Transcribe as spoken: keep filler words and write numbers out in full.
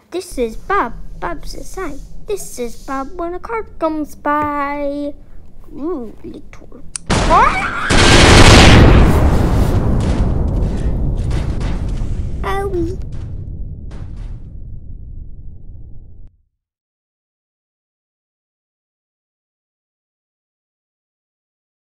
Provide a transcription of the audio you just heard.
This is Bob. Bob says hi. This is Bob when a car comes by. Ooh, little.